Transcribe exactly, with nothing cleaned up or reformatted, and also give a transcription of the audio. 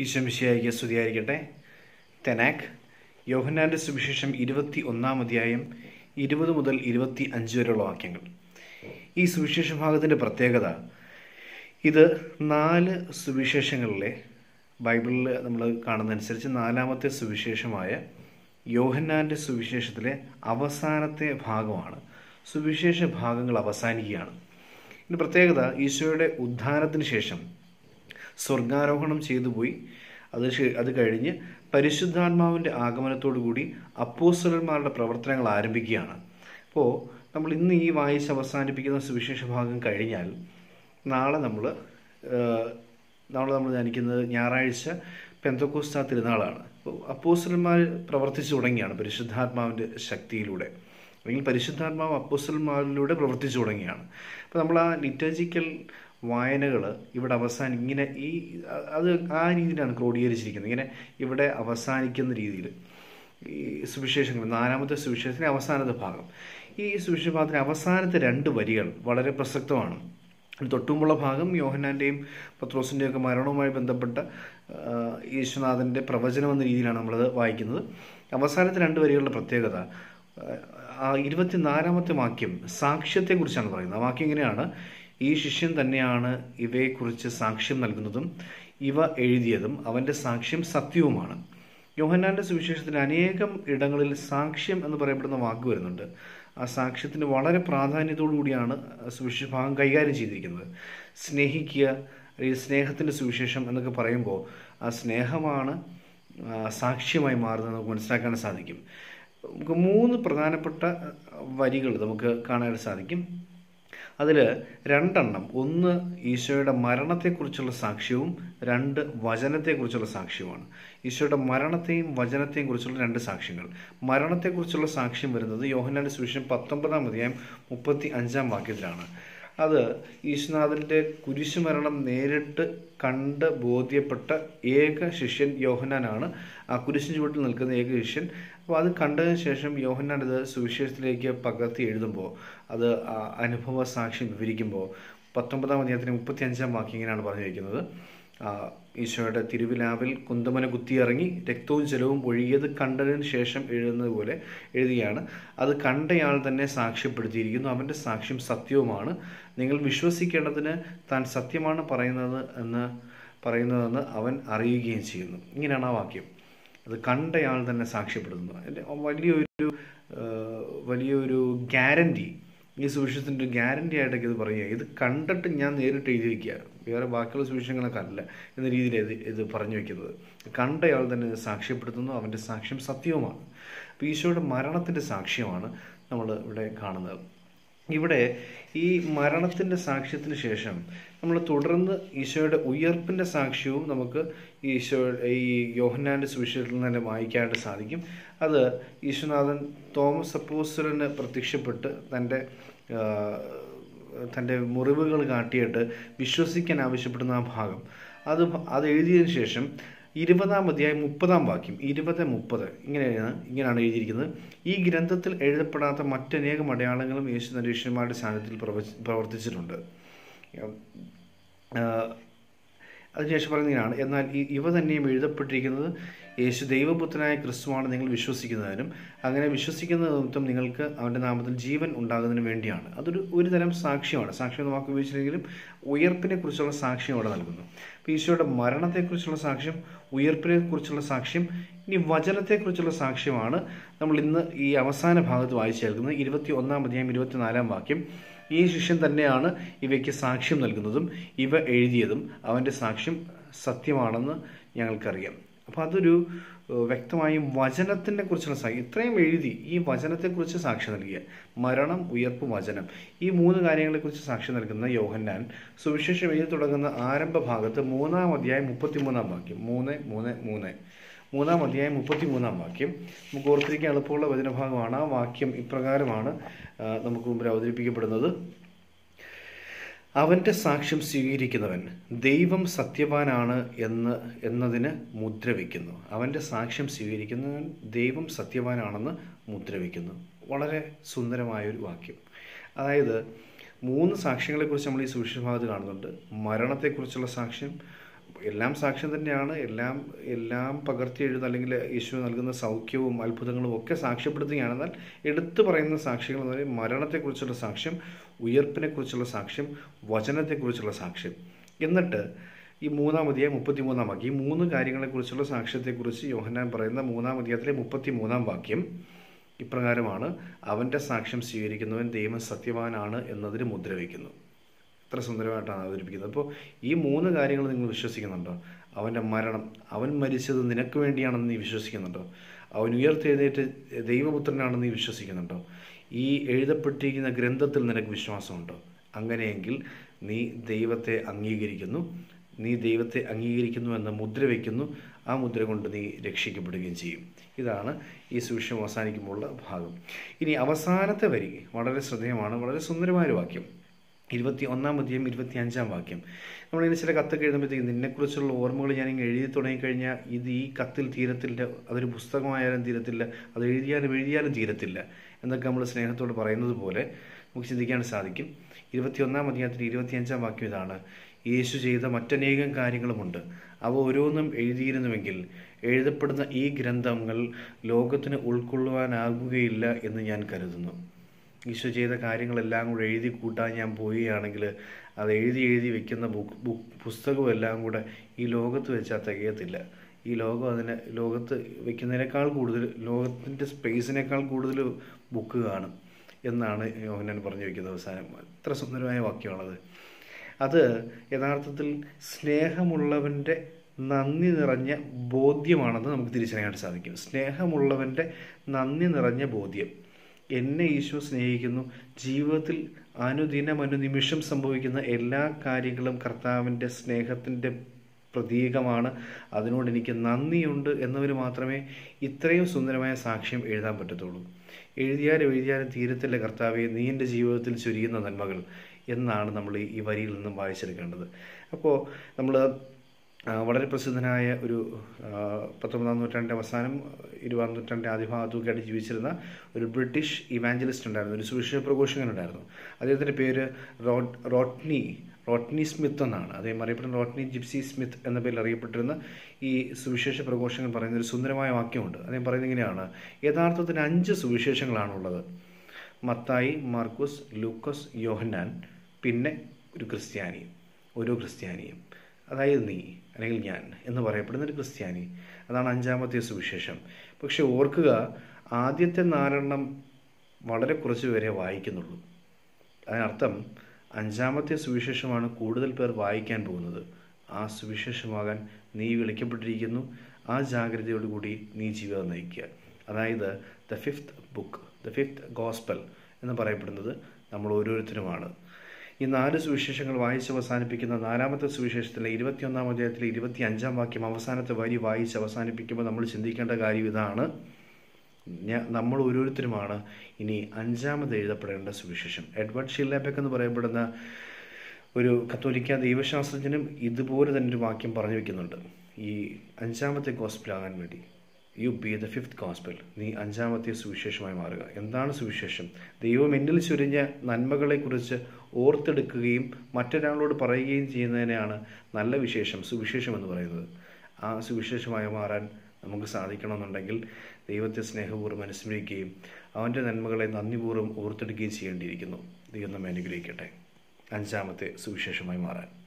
ഈശോമിശിഹായ്ക്ക് സ്തുതിയായിരിക്കട്ടെ. തെനാക്ക് യോഹന്നാൻ്റെ സുവിശേഷം ഇരുപത്തി ഒന്നാം അധ്യായം ഇരുപത് മുതൽ ഇരുപത്തി അഞ്ച് വരെയുള്ള വാക്യങ്ങൾ. ഈ സുവിശേഷ ഭാഗത്തിൻ്റെ പ്രത്യേകത, ഇത് നാല് സുവിശേഷങ്ങളിലെ ബൈബിളിൽ നമ്മൾ കാണുന്നതനുസരിച്ച് നാലാമത്തെ സുവിശേഷമായ യോഹന്നാൻ്റെ സുവിശേഷത്തിലെ അവസാനത്തെ ഭാഗമാണ്. സുവിശേഷ ഭാഗങ്ങൾ അവസാനിക്കുകയാണ്. ഇതിൻ്റെ പ്രത്യേകത, ഈശോയുടെ ഉദ്ധാനത്തിന് ശേഷം സ്വർഗാരോഹണം ചെയ്തു പോയി അത് അത് കഴിഞ്ഞ് പരിശുദ്ധാത്മാവിൻ്റെ ആഗമനത്തോടു കൂടി അപ്പോസ്തലന്മാരുടെ പ്രവർത്തനങ്ങൾ ആരംഭിക്കുകയാണ്. അപ്പോൾ നമ്മൾ ഇന്ന് ഈ വായിച്ച് അവസാനിപ്പിക്കുന്ന സുവിശേഷ ഭാഗം കഴിഞ്ഞാൽ നാളെ നമ്മൾ നാളെ നമ്മൾ ധ്യാനിക്കുന്നത് ഞായറാഴ്ച പെന്തക്കോസ്താ തിരുനാളാണ്. അപ്പോൾ അപ്പോസ്തലന്മാർ പ്രവർത്തിച്ചു തുടങ്ങിയാണ് പരിശുദ്ധാത്മാവിൻ്റെ ശക്തിയിലൂടെ, അല്ലെങ്കിൽ പരിശുദ്ധാത്മാവ് അപ്പോസ്തലന്മാരിലൂടെ പ്രവർത്തിച്ചു തുടങ്ങിയാണ്. അപ്പോൾ നമ്മൾ ആ ലിറ്റർജിക്കൽ വായനകൾ ഇവിടെ അവസാനം ഇങ്ങനെ ഈ അത് ആ രീതിയിലാണ് ക്രോഡീകരിച്ചിരിക്കുന്നത്. ഇങ്ങനെ ഇവിടെ അവസാനിക്കുന്ന രീതിയിൽ ഈ സുവിശേഷങ്ങൾ, നാലാമത്തെ സുവിശേഷത്തിൻ്റെ അവസാനത്തെ ഭാഗം, ഈ സുവിശേഷ ഭാഗത്തിൻ്റെ അവസാനത്തെ രണ്ട് വരികൾ വളരെ പ്രസക്തമാണ്. തൊട്ടുമുള്ള ഭാഗം യോഹന്നാൻ്റെയും പത്രോസിൻ്റെയും ഒക്കെ മരണവുമായി ബന്ധപ്പെട്ട യേശുനാഥൻ്റെ പ്രവചനം എന്ന രീതിയിലാണ് നമ്മളത് വായിക്കുന്നത്. അവസാനത്തെ രണ്ട് വരികളുടെ പ്രത്യേകത, ആ ഇരുപത്തിനാലാമത്തെ വാക്യം സാക്ഷ്യത്തെക്കുറിച്ചാണ് പറയുന്നത്. ആ വാക്യം ഇങ്ങനെയാണ്: ഈ ശിഷ്യൻ തന്നെയാണ് ഇവയെക്കുറിച്ച് സാക്ഷ്യം നൽകുന്നതും ഇവ എഴുതിയതും, അവൻ്റെ സാക്ഷ്യം സത്യവുമാണ്. യോഹന്നാൻ്റെ സുവിശേഷത്തിൽ അനേകം ഇടങ്ങളിൽ സാക്ഷ്യം എന്ന് പറയപ്പെടുന്ന വാക്ക് വരുന്നുണ്ട്. ആ സാക്ഷ്യത്തിന് വളരെ പ്രാധാന്യത്തോടു കൂടിയാണ് സുവിശേഷ ഭാഗം കൈകാര്യം ചെയ്തിരിക്കുന്നത്. സ്നേഹിക്കുക, അല്ലെങ്കിൽ സ്നേഹത്തിൻ്റെ സുവിശേഷം എന്നൊക്കെ പറയുമ്പോൾ ആ സ്നേഹമാണ് സാക്ഷ്യമായി മാറുന്നത് നമുക്ക് മനസ്സിലാക്കാൻ സാധിക്കും. നമുക്ക് മൂന്ന് പ്രധാനപ്പെട്ട വരികൾ നമുക്ക് കാണാൻ സാധിക്കും. അതിൽ രണ്ടെണ്ണം, ഒന്ന് ഈശോയുടെ മരണത്തെക്കുറിച്ചുള്ള സാക്ഷ്യവും രണ്ട് വചനത്തെക്കുറിച്ചുള്ള സാക്ഷ്യവുമാണ്. ഈശോയുടെ മരണത്തെയും വചനത്തെയും കുറിച്ചുള്ള രണ്ട് സാക്ഷ്യങ്ങൾ. മരണത്തെക്കുറിച്ചുള്ള സാക്ഷ്യം വരുന്നത് യോഹന്നാൻ്റെ സുവിശേഷം പത്തൊമ്പതാം അധ്യായം മുപ്പത്തി അഞ്ചാം വാക്യത്തിലാണ്. അത് ഈശ്വനാഥൻ്റെ കുരിശുമരണം നേരിട്ട് കണ്ട് ബോധ്യപ്പെട്ട ഏക ശിഷ്യൻ യോഹന്നാനാണ്. ആ കുരിശിൻ ചുവട്ടിൽ നിൽക്കുന്ന ഏക ശിഷ്യൻ. അപ്പോൾ അത് കണ്ടതിന് ശേഷം യോഹന്നാൻ ഇത് സുവിശേഷത്തിലേക്ക് പകർത്തി എഴുതുമ്പോൾ, അത് അനുഭവ സാക്ഷ്യം വിവരിക്കുമ്പോൾ പത്തൊമ്പതാം അധ്യായത്തിന് മുപ്പത്തി അഞ്ചാം വാക്യം ഇങ്ങനെയാണ് പറഞ്ഞു വയ്ക്കുന്നത്: ഈശോയുടെ തിരുവിലാവിൽ കുന്തമന കുത്തിയിറങ്ങി രക്തവും ജലവും ഒഴുകിയത് കണ്ടതിന് ശേഷം എഴുതുന്നത് പോലെ എഴുതുകയാണ്. അത് കണ്ടയാൾ തന്നെ സാക്ഷ്യപ്പെടുത്തിയിരിക്കുന്നു, അവൻ്റെ സാക്ഷ്യം സത്യവുമാണ്. നിങ്ങൾ വിശ്വസിക്കേണ്ടതിന് താൻ സത്യമാണ് പറയുന്നത് എന്ന് പറയുന്നതെന്ന് അവൻ അറിയുകയും ചെയ്യുന്നു. ഇങ്ങനെയാണ് ആ വാക്യം. അത് കണ്ടയാൾ തന്നെ സാക്ഷ്യപ്പെടുന്നു. അതിൻ്റെ വലിയൊരു വലിയൊരു ഗ്യാരണ്ടി, ഈ സുവിശേഷത്തിൻ്റെ ഒരു ഗ്യാരണ്ടി ആയിട്ടൊക്കെ ഇത് പറയുക. ഇത് കണ്ടിട്ട് ഞാൻ നേരിട്ട് എഴുതി വയ്ക്കുക, വേറെ ബാക്കിയുള്ള സുവിശേഷങ്ങളൊക്കെ അല്ല എന്ന രീതിയിൽ ഇത് ഇത് പറഞ്ഞു വയ്ക്കുന്നത്. കണ്ടയാൾ തന്നെ സാക്ഷ്യപ്പെടുത്തുന്നു, അവൻ്റെ സാക്ഷ്യം സത്യവുമാണ്. അപ്പോൾ ഈശോയുടെ മരണത്തിൻ്റെ സാക്ഷ്യമാണ് നമ്മൾ ഇവിടെ കാണുന്നത്. ഇവിടെ ഈ മരണത്തിൻ്റെ സാക്ഷ്യത്തിന് ശേഷം നമ്മൾ തുടർന്ന് ഈശോയുടെ ഉയർപ്പിൻ്റെ സാക്ഷ്യവും നമുക്ക് ഈശോ ഈ യോഹന്നാൻ്റെ സുവിശേഷത്തിൽ നിന്ന് തന്നെ വായിക്കാനായിട്ട് സാധിക്കും. അത് ഈശോനാഥൻ തോമസ് അപ്പോസ്തലന് പ്രത്യക്ഷപ്പെട്ട് തൻ്റെ തൻ്റെ മുറിവുകൾ കാട്ടിയിട്ട് വിശ്വസിക്കാൻ ആവശ്യപ്പെടുന്ന ആ ഭാഗം, അത് അത് എഴുതിയതിന് ശേഷം ഇരുപതാം അധ്യായം മുപ്പതാം വാക്യം, ഇരുപത് മുപ്പത് ഇങ്ങനെയാണ് ഇങ്ങനെയാണ് എഴുതിയിരിക്കുന്നത്: ഈ ഗ്രന്ഥത്തിൽ എഴുതപ്പെടാത്ത മറ്റനേകം അടയാളങ്ങളും യേശു തൻ്റെ ശിഷ്യന്മാരുടെ സാന്നിധ്യത്തിൽ പ്രവചി പ്രവർത്തിച്ചിട്ടുണ്ട്. അതിനുശേഷം പറയുന്നതിനാണ്: എന്നാൽ ഈ ഇവ തന്നെയും എഴുതപ്പെട്ടിരിക്കുന്നത് യേശു ദൈവപുത്രനായ ക്രിസ്തുവാണ് നിങ്ങൾ വിശ്വസിക്കുന്നതിനും അങ്ങനെ വിശ്വസിക്കുന്ന നിമിത്തം നിങ്ങൾക്ക് അവൻ്റെ നാമത്തിൽ ജീവൻ ഉണ്ടാകുന്നതിന് വേണ്ടിയാണ്. അതൊരു ഒരു തരം സാക്ഷ്യമാണ്. സാക്ഷ്യം എന്ന വാക്ക് ഉപയോഗിച്ചില്ലെങ്കിലും ഉയർപ്പിനെ കുറിച്ചുള്ള സാക്ഷ്യം അവിടെ നൽകുന്നു. അപ്പോൾ ഈശോയുടെ മരണത്തെക്കുറിച്ചുള്ള സാക്ഷ്യം, ഉയർപ്പിനെ കുറിച്ചുള്ള സാക്ഷ്യം, ഇനി വചനത്തെക്കുറിച്ചുള്ള സാക്ഷ്യമാണ് നമ്മൾ ഇന്ന് ഈ അവസാന ഭാഗത്ത് വായിച്ചു കേൾക്കുന്നത്. ഇരുപത്തി ഒന്നാം അധ്യായം ഇരുപത്തിനാലാം വാക്യം: ഈ ശിഷ്യൻ തന്നെയാണ് ഇവയ്ക്ക് സാക്ഷ്യം നൽകുന്നതും ഇവ എഴുതിയതും, അവൻ്റെ സാക്ഷ്യം സത്യമാണെന്ന് ഞങ്ങൾക്കറിയാം. അപ്പോൾ അതൊരു വ്യക്തമായും വചനത്തിനെ കുറിച്ചുള്ള സാക്ഷ്യം. ഇത്രയും എഴുതി ഈ വചനത്തെക്കുറിച്ച് സാക്ഷ്യം നൽകിയ മരണം, ഉയർപ്പ്, വചനം, ഈ മൂന്ന് കാര്യങ്ങളെക്കുറിച്ച് സാക്ഷ്യം നൽകുന്ന യോഹന്നാൻ സുവിശേഷം എഴുതി തുടങ്ങുന്ന ആരംഭ ഭാഗത്ത് മൂന്നാം അധ്യായം മുപ്പത്തി മൂന്നാം വാക്യം, മൂന്ന് മൂന്ന് മൂന്ന് മൂന്നാം അധ്യായം മുപ്പത്തി മൂന്നാം വാക്യം നമുക്ക് ഓർത്തിരിക്കാൻ എളുപ്പമുള്ള വചനഭാഗമാണ്. ആ വാക്യം ഇപ്രകാരമാണ് നമുക്ക് മുമ്പിൽ അവതരിപ്പിക്കപ്പെടുന്നത്: അവൻ്റെ സാക്ഷ്യം സ്വീകരിക്കുന്നവൻ ദൈവം സത്യവാനാണ് എന്ന് എന്നതിന് മുദ്രവയ്ക്കുന്നു. അവൻ്റെ സാക്ഷ്യം സ്വീകരിക്കുന്നവൻ ദൈവം സത്യവാനാണെന്ന് മുദ്രവയ്ക്കുന്നു. വളരെ സുന്ദരമായൊരു വാക്യം. അതായത് മൂന്ന് സാക്ഷ്യങ്ങളെക്കുറിച്ച് നമ്മൾ ഈ സുവിശേഷ ഭാഗത്ത് കാണുന്നുണ്ട്. മരണത്തെക്കുറിച്ചുള്ള സാക്ഷ്യം, എല്ലാം സാക്ഷ്യം തന്നെയാണ്. എല്ലാം എല്ലാം പകർത്തി എഴുതുന്ന അല്ലെങ്കിൽ യേശു നൽകുന്ന സൗഖ്യവും അത്ഭുതങ്ങളും ഒക്കെ സാക്ഷ്യപ്പെടുത്തുകയാണ്. എന്നാൽ എടുത്തു പറയുന്ന സാക്ഷികൾ എന്ന് പറയുന്നത് മരണത്തെക്കുറിച്ചുള്ള സാക്ഷ്യം, ഉയർപ്പിനെക്കുറിച്ചുള്ള സാക്ഷ്യം, വചനത്തെക്കുറിച്ചുള്ള സാക്ഷ്യം. എന്നിട്ട് ഈ മൂന്നാം അധ്യായം മുപ്പത്തി മൂന്നാം വാക്യം, ഈ മൂന്ന് കാര്യങ്ങളെക്കുറിച്ചുള്ള സാക്ഷ്യത്തെക്കുറിച്ച് യോഹന്നാൻ പറയുന്ന മൂന്നാം അധ്യായത്തിലെ മുപ്പത്തി മൂന്നാം വാക്യം ഇപ്രകാരമാണ്: അവൻ്റെ സാക്ഷ്യം സ്വീകരിക്കുന്നവൻ ദൈവം സത്യവാനാണ് എന്നതിന് മുദ്ര വയ്ക്കുന്നു. എത്ര സുന്ദരമായിട്ടാണ് അവതരിപ്പിക്കുന്നത്. അപ്പോൾ ഈ മൂന്ന് കാര്യങ്ങൾ നിങ്ങൾ വിശ്വസിക്കുന്നുണ്ടോ? അവൻ്റെ മരണം, അവൻ മരിച്ചത് നിനക്ക് വേണ്ടിയാണെന്ന് നീ വിശ്വസിക്കുന്നുണ്ടോ? അവൻ ഉയർത്തെഴുന്നേറ്റ് ദൈവപുത്രനാണെന്ന് നീ വിശ്വസിക്കുന്നുണ്ടോ? ഈ എഴുതപ്പെട്ടിരിക്കുന്ന ഗ്രന്ഥത്തിൽ നിനക്ക് വിശ്വാസമുണ്ടോ? അങ്ങനെയെങ്കിൽ നീ ദൈവത്തെ അംഗീകരിക്കുന്നു. നീ ദൈവത്തെ അംഗീകരിക്കുന്നു എന്ന മുദ്ര വയ്ക്കുന്നു. ആ മുദ്ര കൊണ്ട് നീ രക്ഷിക്കപ്പെടുകയും ചെയ്യും. ഇതാണ് ഈ സുവിശേഷം അവസാനിക്കുമ്പോഴുള്ള ഭാഗം. ഇനി അവസാനത്തെ വരി വളരെ ശ്രദ്ധേയമാണ്, വളരെ സുന്ദരമായൊരു വാക്യം. ഇരുപത്തി ഒന്നാം അധ്യായം ഇരുപത്തി അഞ്ചാം വാക്യം. നമ്മളിങ്ങനെ ചില കത്തൊക്കെ എഴുതുമ്പോഴത്തേക്കും നിന്നെക്കുറിച്ചുള്ള ഓർമ്മകൾ ഞാനിങ്ങനെ എഴുതി തുടങ്ങിക്കഴിഞ്ഞാൽ ഇത് ഈ കത്തിൽ തീരത്തില്ല, അതൊരു പുസ്തകമായാലും തീരത്തില്ല, അത് എഴുതിയാലും എഴുതിയാലും തീരത്തില്ല എന്നൊക്കെ നമ്മൾ സ്നേഹത്തോട് പറയുന്നത് പോലെ നമുക്ക് ചിന്തിക്കാൻ സാധിക്കും. ഇരുപത്തി ഒന്നാം അധ്യായത്തിൽ ഇരുപത്തി അഞ്ചാം വാക്യം ഇതാണ്: യേശു ചെയ്ത മറ്റനേകം കാര്യങ്ങളുമുണ്ട്. അവ ഓരോന്നും എഴുതിയിരുന്നുവെങ്കിൽ എഴുതപ്പെടുന്ന ഈ ഗ്രന്ഥങ്ങൾ ലോകത്തിന് ഉൾക്കൊള്ളുവാനാകുകയില്ല എന്ന് ഞാൻ കരുതുന്നു. ഈശോ ചെയ്ത കാര്യങ്ങളെല്ലാം കൂടെ എഴുതി കൂട്ടാൻ ഞാൻ പോവുകയാണെങ്കിൽ അത് എഴുതി എഴുതി വെക്കുന്ന ബുക്ക് ബുക്ക് പുസ്തകവും എല്ലാം കൂടെ ഈ ലോകത്ത് വെച്ചാൽ തികയത്തില്ല. ഈ ലോകം അതിന് ലോകത്ത് വെക്കുന്നതിനേക്കാൾ കൂടുതൽ, ലോകത്തിൻ്റെ സ്പേസിനേക്കാൾ കൂടുതൽ ബുക്ക് കാണും എന്നാണ് യോഹന്നാൻ പറഞ്ഞു വയ്ക്കുന്നത് അവസാനം. എത്ര സുന്ദരമായ വാക്യമാണത്. അത് യഥാർത്ഥത്തിൽ സ്നേഹമുള്ളവൻ്റെ നന്ദി നിറഞ്ഞ ബോധ്യമാണെന്ന് നമുക്ക് തിരിച്ചറിയാൻ സാധിക്കും. സ്നേഹമുള്ളവൻ്റെ നന്ദി നിറഞ്ഞ ബോധ്യം. എന്നെ ഈശോ സ്നേഹിക്കുന്നു. ജീവിതത്തിൽ അനുദിനം അനുനിമിഷം സംഭവിക്കുന്ന എല്ലാ കാര്യങ്ങളും കർത്താവിൻ്റെ സ്നേഹത്തിൻ്റെ പ്രതീകമാണ്. അതിനോട് എനിക്ക് നന്ദിയുണ്ട് എന്നവർ മാത്രമേ ഇത്രയും സുന്ദരമായ സാക്ഷ്യം എഴുതാൻ പറ്റത്തുള്ളൂ. എഴുതിയാലും എഴുതിയാലും തീരത്തില്ല കർത്താവെ നീ എൻ്റെ ജീവിതത്തിൽ ചൊരിയുന്ന നന്മകൾ എന്നാണ് നമ്മൾ ഈ വരിയിൽ നിന്നും വായിച്ചെടുക്കേണ്ടത്. അപ്പോൾ നമ്മൾ വളരെ പ്രസിദ്ധനായ ഒരു പത്തൊമ്പതാം നൂറ്റാണ്ടിൻ്റെ അവസാനം ഇരുപതാം നൂറ്റാണ്ടിൻ്റെ ആദ്യഭാഗത്തൊക്കെ ആയിട്ട് ജീവിച്ചിരുന്ന ഒരു ബ്രിട്ടീഷ് ഇവാഞ്ചലിസ്റ്റ് ഉണ്ടായിരുന്നു, ഒരു സുവിശേഷ പ്രഘോഷകനുണ്ടായിരുന്നു. അദ്ദേഹത്തിൻ്റെ പേര് റോഡ് റോട്ട്നി റോട്ട്നി സ്മിത്ത് എന്നാണ്. അദ്ദേഹം അറിയപ്പെടുന്ന റോട്ട്നി ജിപ്സി സ്മിത്ത് എന്ന പേരിൽ അറിയപ്പെട്ടിരുന്ന ഈ സുവിശേഷ പ്രഘോഷകൻ പറയുന്ന ഒരു സുന്ദരമായ വാക്യമുണ്ട്. അദ്ദേഹം പറയുന്നത് ഇങ്ങനെയാണ്: യഥാർത്ഥത്തിൽ അഞ്ച് സുവിശേഷങ്ങളാണുള്ളത്. മത്തായി, മാർക്കോസ്, ലൂക്കോസ്, യോഹന്നാൻ, പിന്നെ ഒരു ക്രിസ്ത്യാനി, ഓരോ ക്രിസ്ത്യാനിയും, അതായത് നീ അല്ലെങ്കിൽ ഞാൻ എന്ന് പറയപ്പെടുന്ന ഒരു ക്രിസ്ത്യാനി. അതാണ് അഞ്ചാമത്തെ സുവിശേഷം. പക്ഷെ ഓർക്കുക, ആദ്യത്തെ നാലെണ്ണം വളരെ കുറച്ച് പേരെ വായിക്കുന്നുള്ളൂ. അതിനർത്ഥം അഞ്ചാമത്തെ സുവിശേഷമാണ് കൂടുതൽ പേർ വായിക്കാൻ പോകുന്നത്. ആ സുവിശേഷമാകാൻ നീ വിളിക്കപ്പെട്ടിരിക്കുന്നു. ആ ജാഗ്രതയോടുകൂടി നീ ജീവിതം നയിക്കുക. അതായത് the fifth book, the fifth gospel എന്ന് പറയപ്പെടുന്നത് നമ്മൾ ഓരോരുത്തരുമാണ്. ഈ നാല് സുവിശേഷങ്ങൾ വായിച്ച് അവസാനിപ്പിക്കുന്ന നാലാമത്തെ സുവിശേഷത്തിലെ ഇരുപത്തിയൊന്നാം അധ്യായത്തിലെ ഇരുപത്തി അഞ്ചാം വാക്യം അവസാനത്തെ വരി വായിച്ച് അവസാനിപ്പിക്കുമ്പോൾ നമ്മൾ ചിന്തിക്കേണ്ട കാര്യം ഇതാണ്: നമ്മൾ ഓരോരുത്തരുമാണ് ഇനി അഞ്ചാമത് എഴുതപ്പെടേണ്ട സുവിശേഷം. എഡ്വേർഡ് ഷില്ലാബെക്ക് എന്ന് പറയപ്പെടുന്ന ഒരു കത്തോലിക്ക ദൈവശാസ്ത്രജ്ഞനും ഇതുപോലെ തന്നെ ഒരു വാക്യം പറഞ്ഞു വയ്ക്കുന്നുണ്ട്. ഈ അഞ്ചാമത്തെ ഗോസ്പൽ ആകാൻ വേണ്ടി you be the fifth gospel, നീ അഞ്ചാമത്തെ സുവിശേഷമായി മാറുക. എന്താണ് സുവിശേഷം? ദൈവം എന്നിൽ ചൊരിഞ്ഞ നന്മകളെക്കുറിച്ച് ഓർത്തെടുക്കുകയും മറ്റൊരാളോട് പറയുകയും ചെയ്യുന്നതിനെയാണ് നല്ല വിശേഷം, സുവിശേഷം എന്ന് പറയുന്നത്. ആ സുവിശേഷമായി മാറാൻ നമുക്ക് സാധിക്കണമെന്നുണ്ടെങ്കിൽ ദൈവത്തെ സ്നേഹപൂർവ്വം അനുസ്മരിക്കുകയും അവൻ്റെ നന്മകളെ നന്ദിപൂർവ്വം ഓർത്തെടുക്കുകയും ചെയ്യേണ്ടിയിരിക്കുന്നു. ദൈവം നമ്മെ അനുഗ്രഹിക്കട്ടെ അഞ്ചാമത്തെ സുവിശേഷമായി മാറാൻ.